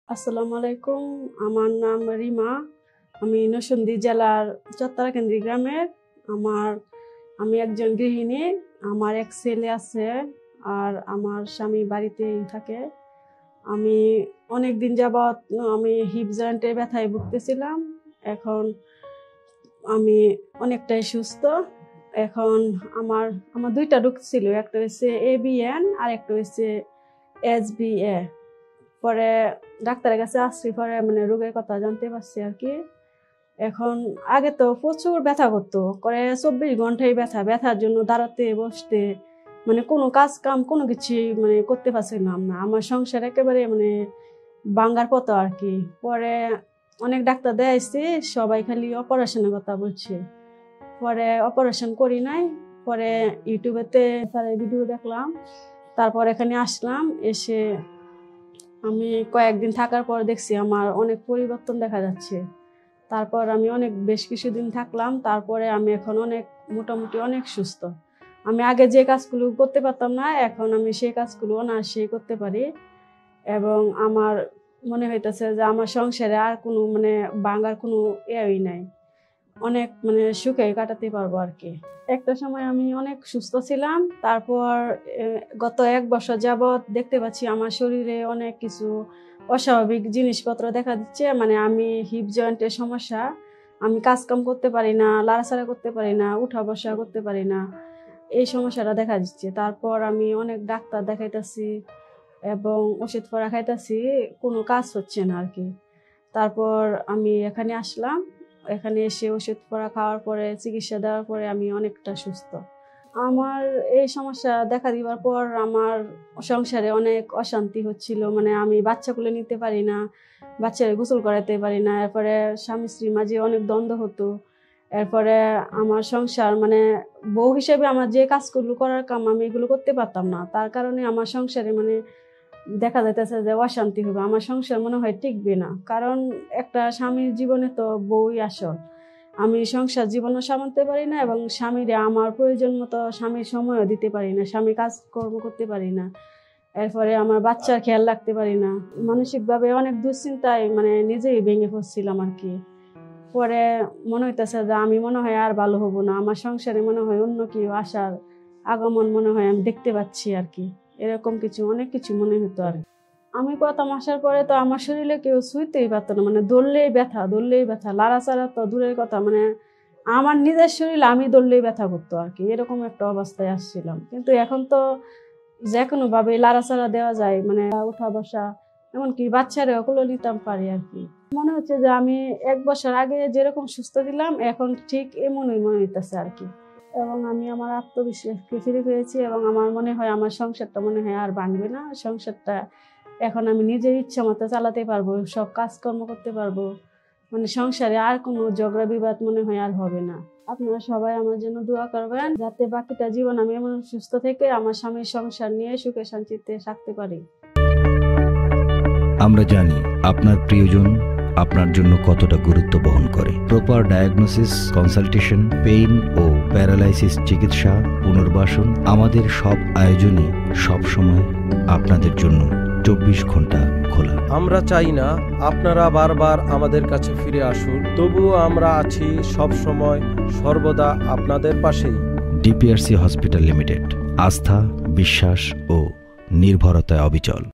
আসসালামু আলাইকুম। আমার নাম রিমা। আমি নরসিংদী জেলার চত্বরাকেন্দ্রি গ্রামের। আমি একজন গৃহিণী। আমার এক ছেলে আছে আর আমার স্বামী বাড়িতেই থাকে। আমি অনেক দিন যাবৎ আমি হিপ জয়েন্টের ব্যথায় ভুগতেছিলাম। এখন আমি অনেকটাই সুস্থ। এখন আমার দুইটা রোগ ছিল, একটা হচ্ছে ABN আর একটা হচ্ছে SBA। পরে ডাক্তারের কাছে আসছি, পরে রোগের কথা জানতে পারছি আর কি। এখন আগে তো প্রচুর ব্যথা করতো, করে 24 ঘন্টায় ব্যথার জন্য দাঁড়াতে বসতে কোনো কাজ কাম কোনো কিছু করতে পারছিলাম না। আমার সংসার একেবারে ভাঙ্গার পথ আর কি। পরে অনেক ডাক্তার দেখাইছি, সবাই খালি অপারেশনের কথা বলছে। পরে অপারেশন করি নাই। পরে ইউটিউবেতে ভিডিও দেখলাম, তারপর এখানে আসলাম। এসে আমি কয়েকদিন থাকার পর দেখছি আমার অনেক পরিবর্তন দেখা যাচ্ছে। তারপর আমি বেশ কিছুদিন থাকলাম। তারপরে আমি এখন মোটামুটি অনেক সুস্থ। আমি আগে যে কাজগুলো করতে পারতাম না, এখন আমি সেই কাজগুলো অনায়াসে করতে পারি। এবং আমার মনে হইতেছে যে আমার সংসারে আর কোনো ভাঙার কোনো ইয়েই নাই, অনেক সুখে কাটাতে পারবো আর কি। একটা সময় আমি অনেক সুস্থ ছিলাম, তারপর গত 1 বছর যাবৎ দেখতে পাচ্ছি আমার শরীরে অনেক কিছু অস্বাভাবিক জিনিসপত্র দেখা দিচ্ছে। আমি হিপ জয়েন্টের সমস্যা, আমি কাজকাম করতে পারি না, লাড়াচাড়া করতে পারি না, উঠা বসা করতে পারি না, এই সমস্যাটা দেখা দিচ্ছে। তারপর আমি অনেক ডাক্তার দেখাইতেছি এবং ওষুধ পড়া খাইতেছি, কোনো কাজ হচ্ছে না আর কি। তারপর আমি এখানে আসলাম। এখানে এসে ওষুধ পড়া খাওয়ার পরে, চিকিৎসা দেওয়ার পরে আমি অনেকটা সুস্থ। আমার এই সমস্যা দেখা দিবার পর আমার সংসারে অনেক অশান্তি হচ্ছিল। আমি বাচ্চা কোলে নিতে পারি না, বাচ্চারা গোসল করাতে পারি না। এরপরে স্বামী স্ত্রীর মাঝে অনেক দ্বন্দ্ব হতো। এরপরে আমার সংসার বউ হিসেবে আমার যে কাজগুলো করার কাম আমি এগুলো করতে পারতাম না। তার কারণে আমার সংসারে দেখা যাইতেছে যে অশান্তি হবে, আমার সংসার মনে হয় টিকবে না। কারণ একটা স্বামীর জীবনে তো বউই আসল। আমি সংসার জীবনও সামলাতে পারি না এবং স্বামীরে আমার প্রয়োজন মতো স্বামীর সময়ও দিতে পারি না, স্বামী কাজকর্ম করতে পারি না। এরপরে আমার বাচ্চার খেয়াল রাখতে পারি না। মানসিকভাবে অনেক দুশ্চিন্তায় নিজেই ভেঙে পড়ছিলাম আর কি। পরে মনে হইতেছে যে আমি মনে হয় আর ভালো হব না, আমার সংসারে মনে হয় অন্য কেউ আসার আগমন মনে হয় আমি দেখতে পাচ্ছি আর কি। এরকম অনেক কিছু মনে হতো আর। আমি প্রথম আসার পরে তো আমার শরীরে কেউ ছুঁইতেই পারতো না, দৌড়লেই ব্যথা, লাড়াচাড়া তো দূরের কথা, আমার নিজের শরীরে আমি দৌড়লেই ব্যথা করতো আর কি। এরকম একটা অবস্থায় আসছিলাম। কিন্তু এখন তো যে কোনো ভাবে লাড়াচাড়া দেওয়া যায়, উঠা বসা, এমনকি বাচ্চারা ওগুলো নিতাম পারি আর কি। মনে হচ্ছে যে আমি 1 বছর আগে যেরকম সুস্থ ছিলাম এখন ঠিক এমনই মনে হইতেছে আর কি। এবং আমি আমার আত্মবিশ্বাসকে ফিরে পেয়েছি এবং আমার মনে হয় আমার সংসারটা আর ভাঙবে না। সংসারটা এখন আমি নিজের ইচ্ছা মতো চালাতে পারবো, সব কাজকর্ম করতে পারবো। সংসারে আর কোনো ঝগড়া বিবাদ মনে হয় আর হবে না। আপনারা সবাই আমার জন্য দোয়া করবেন, যাতে বাকিটা জীবন আমি এমন সুস্থ থেকে আমার স্বামীর সংসার নিয়ে সুখে শান্তিতে থাকতে পারি। আমরা জানি আপনার প্রিয়জন আপনার জন্য কতটা গুরুত্ব বহন করে। প্রপার ডায়াগনোসিস, কনসালটেশন, পেইন ও প্যারালাইসিস চিকিৎসা, পুনর্বাসন, আমাদের সব আয়োজনই সবসময় আপনাদের জন্য 24 ঘন্টা খোলা। আমরা চাই না আপনারা বারবার আমাদের কাছে ফিরে আসুন, তবুও আমরা আছি সব সময় সর্বদা আপনাদের পাশেই। ডিপিআরসি হসপিটাল লিমিটেড, আস্থা, বিশ্বাস ও নির্ভরতায় অবিচল।